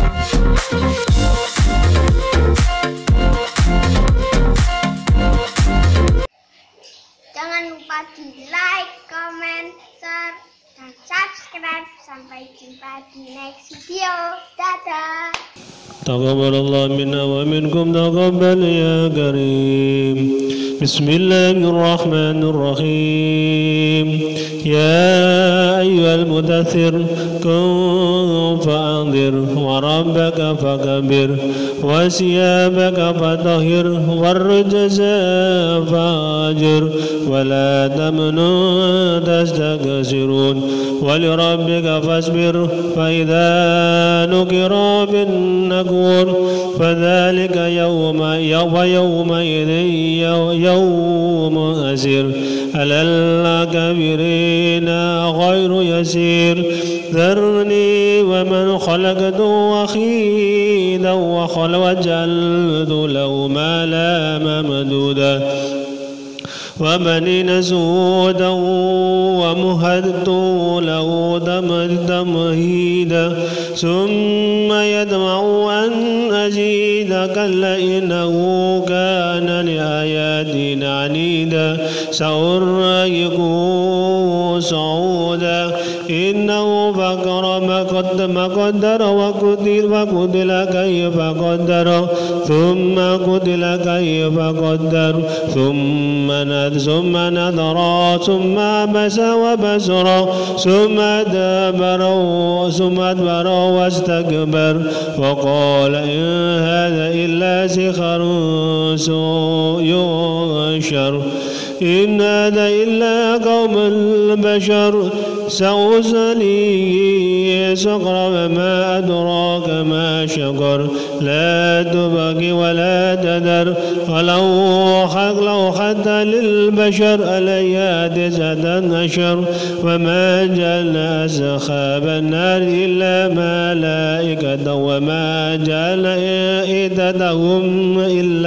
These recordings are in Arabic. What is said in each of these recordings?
Jangan lupa di like, comment, share, dan subscribe. Sampai jumpa di next video. Dadah. تقبل الله منا ومنكم تقبل يا كريم. بسم الله الرحمن الرحيم. يا أيها المدثر قم فأنذر وربك فكبر وثيابك فطهر والرجز فاهجر ولا تمنن تستكثرون ولربك فاصبر فإذا نكر بالنكور فذلك يومئذ يوم أسير على الكافرين غير يسير ذرني ومن خلقت وحيدا وجعلت له مالا ممدودا وبنين سودا ومهدت له تمهيدا ثم يطمع أن أزيد كلا إنه كان لآياتنا عنيدا سأرهقه صعودا إنه فكر ما قدر وقتل كيف قدر ثم قتل كيف قدر ثم نظر ثم عبس وبصر ثم أدبر واستكبر وقال إن هذا إلا سحر يؤثر إن هذا إلا قوم البشر سأصليه سقر وما أدراك ما شقر لا تبقي ولا تذر ولو حتى للبشر عليها 19 وما جعلنا أصحاب النار إلا ملائكة وما جعلنا عدتهم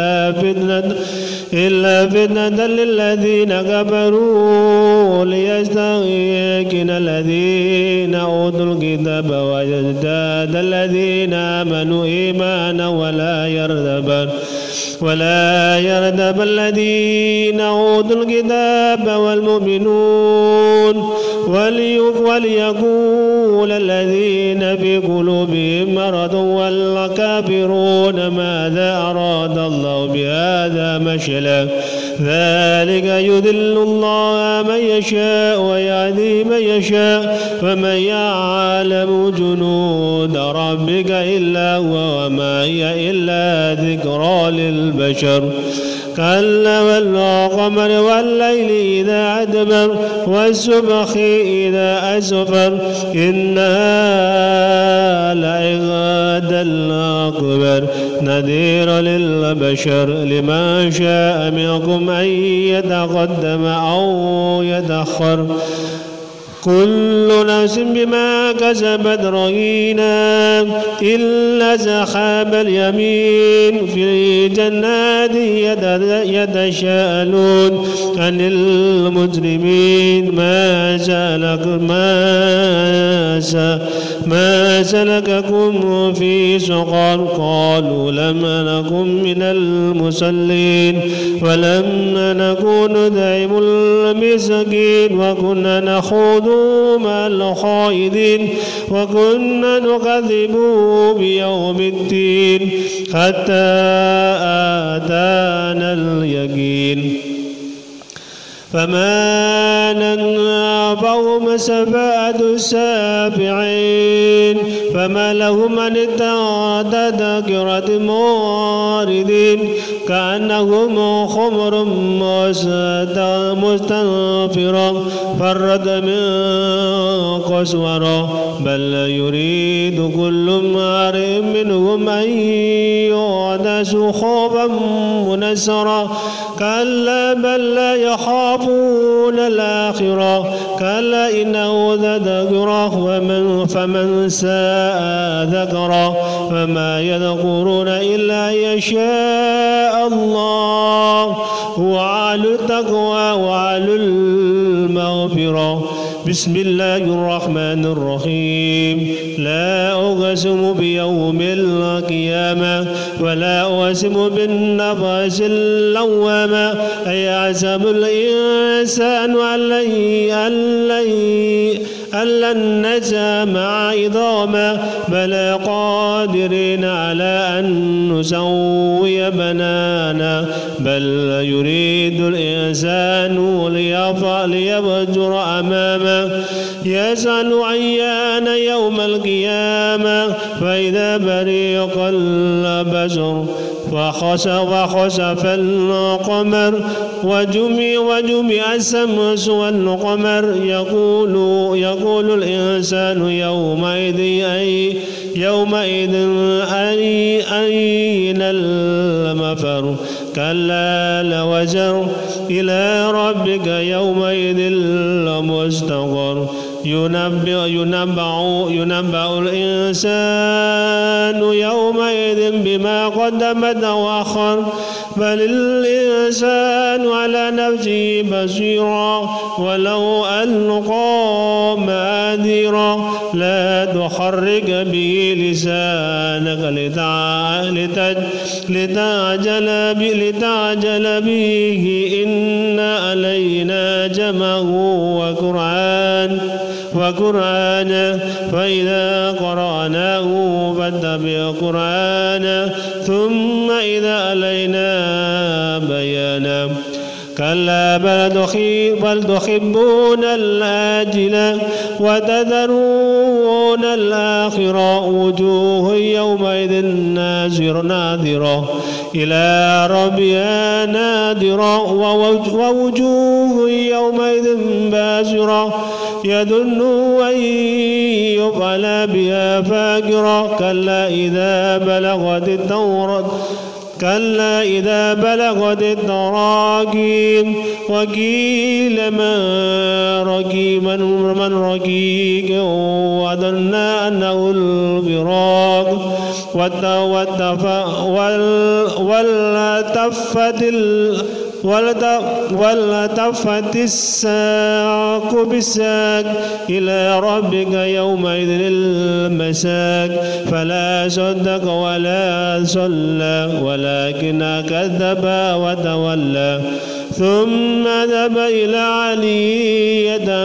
إلا فتنة للذين كفروا ليستيقن الذين أوتوا الكتاب ويزداد الذين آمنوا إيمانا ولا يرتاب الذين أوتوا الكتاب والمؤمنون وليقول الذين في قلوبهم مرض والكافرون ماذا أراد الله بهذا مثلا ذلك يضل الله من يشاء ويهدي من يشاء ومن يعلم جنود ربك إلا هو وما هي إلا ذكرى للبشر كلا والقمر والليل إذا أدبر والصبح إذا أسفر إنها لعبادة الأكبر نذير للبشر لمن شاء منكم أن يتقدم أو يتأخر كل نفس بما كسبت رهينة إلا أصحاب اليمين في جنات يتساءلون عن المجرمين ما سلككم في سقر قالوا لم نكن من المصلين ولم نكن نطعم المسكين وكنا نخوض مع الخائضين وكنا نكذب بيوم الدين حتى أتانا اليقين فما ننفعهم شفاعة الشافعين فما لهم عن التذكرة معرضين كأنهم خمر مستنفرة فرت من قسورة بل يريد كل امرئ منهم أن يؤتى صحفا منشرة كلا بل لا يخافون الآخرة كلا إنه تذكرة فمن شاء ذكره فما يذكرون إلا يشاء الله وعلى التقوى وعلى المغفرة بسم الله الرحمن الرحيم لا أقسم بيوم القيامة ولا أقسم بالنفس اللوامة أيحسب الإنسان أن لن نجمع عظاما بلى قادرين على أن نسوي بنانا بل يريد الإنسان ليفجر أمامه يسأل أيان يوم القيامة فإذا بريق البشر وخسف القمر وجمع الشمس والقمر يقول الإنسان يومئذ أين المفر كلا لوزر إلى ربك يومئذ لمستقر ينبأ الإنسان يومئذ بما قدمت وأخر بل الإنسان على نفسه بصيرا ولو ألقى معاذيرا لا تحرك به لسانك لتعجل به إن علينا جمعه وقرآن فإذا قرأناه فاتبع قرآنه ثم إذا علينا بيانا كلا بل تحبون الآجلة وتذرون الآخرة وجوه يومئذ ناظرة إلى ربها نادرة ووجوه يومئذ باسرة يظن أن يفعل بها فاقرة كلا إذا بلغت التراقيم وقيل من رقيق وظن أنه الفراق والتفت الساق بالساق إلى ربك يومئذ المساق فلا صدق ولا صلى ولكن كذب وتولى ثم ذهب إلى علي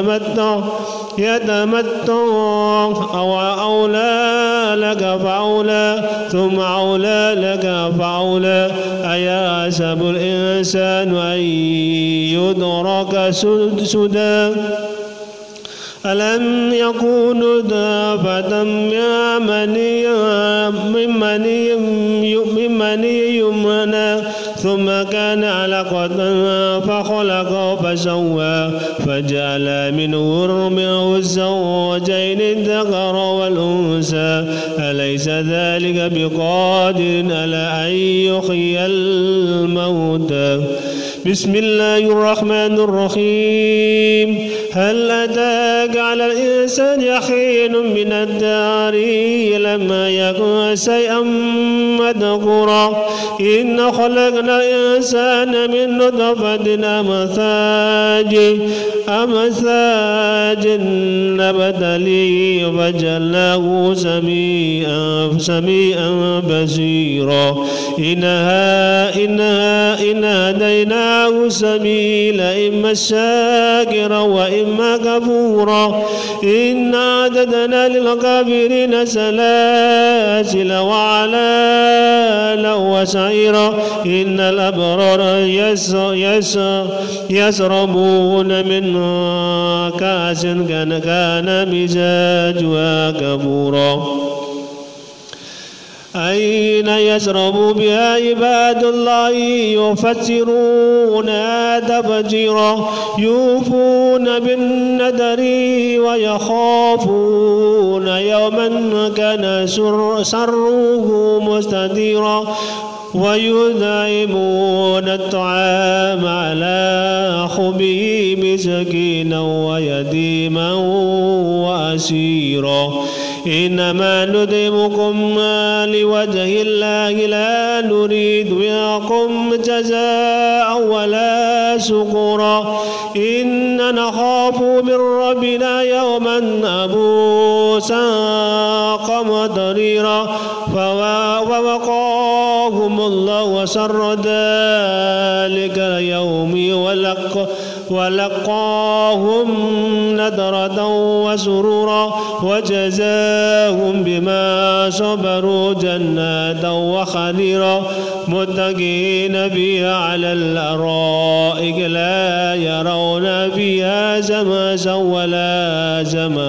يتمتع أولى لك فأولى ثم أولى لك فأولى أيحسب الإنسان أن يدرك سدى ألم يكن نطفة من مني يمنى ثم كان علقة فخلق فسوى فجعل منه الزوجين الذكر والأنثى أليس ذلك بقادر على أن يحيي الموتى بسم الله الرحمن الرحيم هل أتاك على الإنسان حين من الدهر لم يكن شيئا مذكورا إن خلقنا الإنسان من نطفة أمثاج نبتليه فجعلناه سميعا بصيرا إن هديناه السبيل إما شاكرا وإما كفورا إن أعتدنا للكافرين سلاسل وعلالا وسعيرا إن الأبرار يشربون من كأس كان مزاجها كفورا أين يشرب بها عباد الله يفسرونها تفجيرا يوفون بالنذر ويخافون يوما كان شره مستديرا ويدعمون الطعام على حبه مسكينا ويتيما وأسيرا إنما ندعمكم لوجه الله لا نريد منكم جزاء ولا سقورا إن نخاف من ربنا يوما عبوسا قمطريرا فوقاهم الله شر ذلك اليوم ولقاهم نضرة وسرورا وجزاهم بما صبروا جنة وحريرا متكئين فيها على الأرائك لا يرون فيها شمسا ولا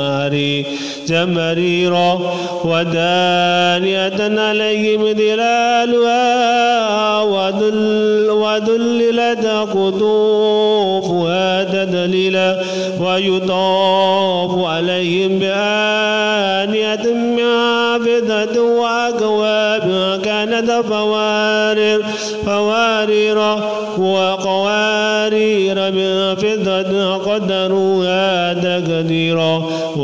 زمهريرا ودانية عليهم ظلالها وذللت قطوفها تذليلا ويطاف عليهم بآنية من فضة وأكواب كانت فوارير وقوارير من فضة قدروها تقديرا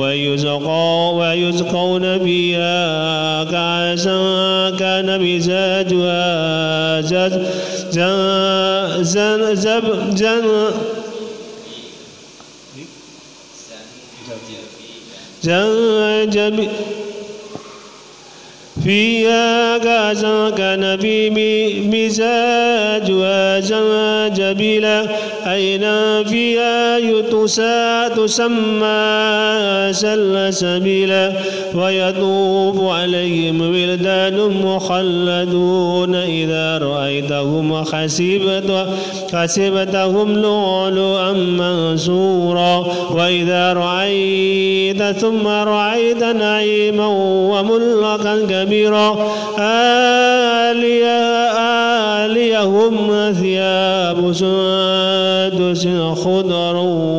ويسقون فيها كأسا كان مزاجها زنجبيلا فيها كأسا كان في مزاجها زنجبيلا عينا فيها تسمى سلسبيلا ويطوف عليهم ولدان مخلدون إذا رأيتهم حسبتهم لؤلؤا منثورا وإذا رأيت ثم رأيت نعيما وملكا كبيرا آليهم ثياب سندس خضر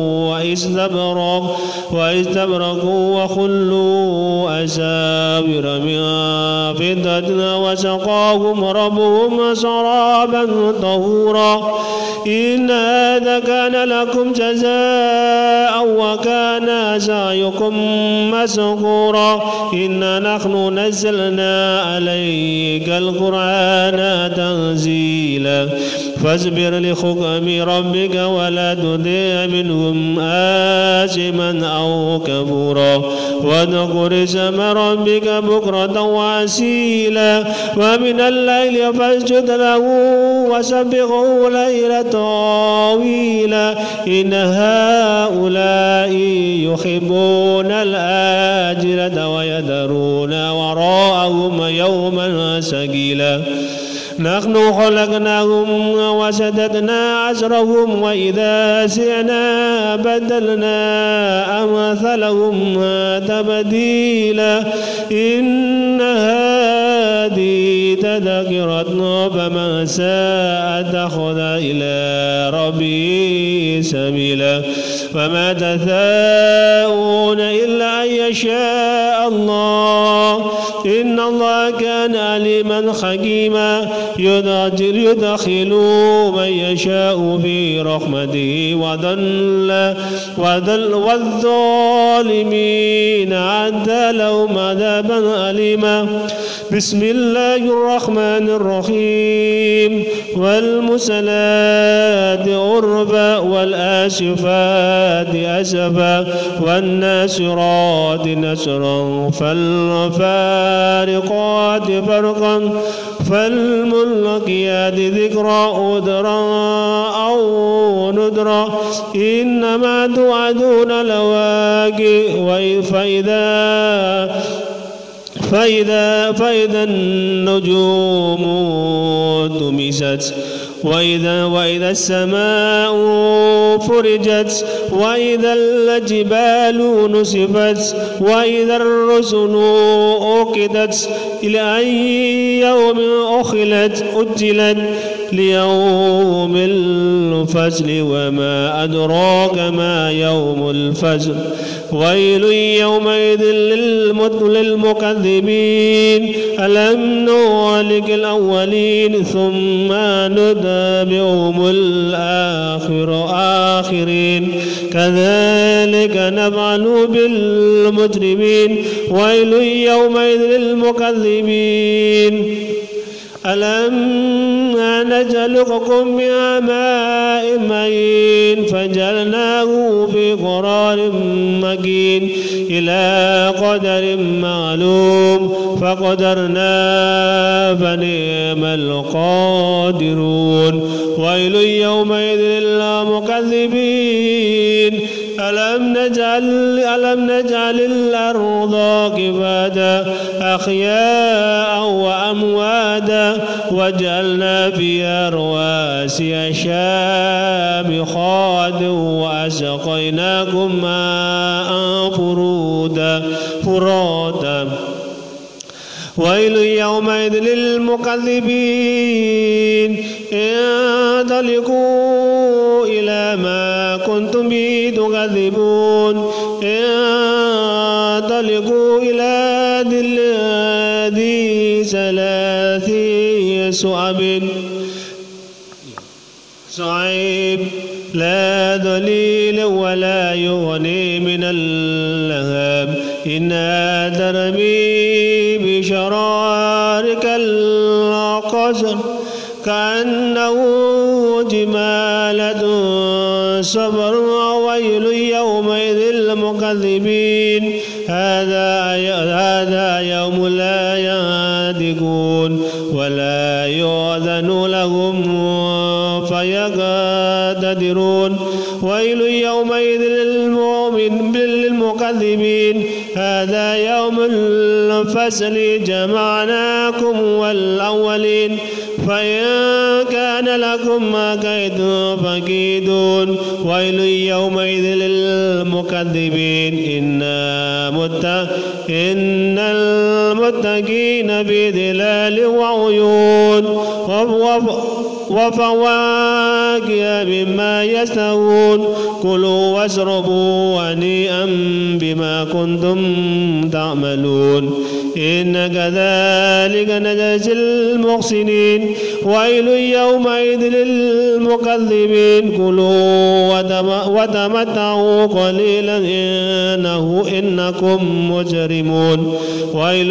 واستبرق وخلوا أساور من فضة وسقاهم ربهم شرابا طهورا إن هذا كان لكم جزاء وكان سعيكم مشكورا إنا نحن نزلنا عليك القرآن تنزيلا فاصبر لحكم ربك ولا تطع منهم آثما أو كفورا واذكر اسم ربك بكرة وأصيلا ومن الليل فاسجد له وسبحه ليلا طويلا إن هؤلاء يحبون الآجلة ويذرون وراءهم يوما ثقيلا نحن خلقناهم وسددنا عسرهم وإذا سعنا بدلنا أمثلهم تبديلا إن هذه تذكرة فمن شاء اتخذ إلى ربه سبيلا فما تشاءون إلا أن يشاء الله إن الله كان عليما حكيما يدخل من يشاء في رحمته والظالمين أعد لهم عذابا أليما بسم الله الرحمن الرحيم والمرسلات عرفا والآسفات أسفا والناشرات نشرا فالفارقات فرقا فالملقيات ذكرا عذرا أو نذرا إنما توعدون لواقع فإذا النجوم طمست وإذا السماء فرجت وإذا الجبال نسفت وإذا الرسل أوقدت إلى أي يوم أجلت ليوم الفصل وما أدراك ما يوم الفصل ويل يومئذ للمكذبين ألم نهلك الأولين ثم نتبعهم الآخرين كذلك نفعل بالمجرمين ويل يومئذ للمكذبين ألم نسلككم من ماء مهين فجعلناه في قرار مكين إلى قدر معلوم فقدرنا فنعم القادرون. ويل يومئذ للمكذبين ألم نجعل الأرض كفاتا أحياء وأمواتا وجعلنا فيها رواسي شامخات وأسقيناكم ماء فراتا. ويل يومئذ للمكذبين انطلقوا إلى ما كنتم به تكذبون انطلقوا إلى ذي ثلاث شعب لا ذليل ولا يغني من اللهب إنها ترمي بشرار كالقصر كأنه جمالة صفر. ويل يومئذ للمكذبين هذا يوم لا ينطقون ولا يؤذن لهم فيعتذرون. ويل يومئذ للمكذبين هذا يوم الفصل جمعناكم والأولين فإن كان لكم كيد فكيدون. ويل يومئذ للمكذبين إن المتقين في ظلال وعيون وفواكه مما يشتهون كلوا واشربوا هنيئا بما كنتم تعملون إن كذلك نجزي المحسنين. ويل يومئذ للمكذبين كلوا وتمتعوا قليلا إنكم مجرمون. ويل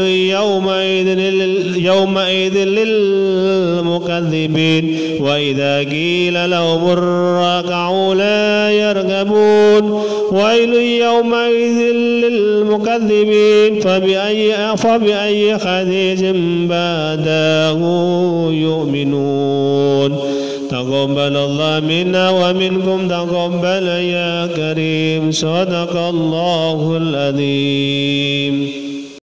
يومئذ للمكذبين وإذا قيل لهم اركعوا لا يركبون. ويل يومئذ للمكذبين فبأي حديث بعده يؤمنون. تقبل الله منا ومنكم تقبل يا كريم. صدق الله العظيم.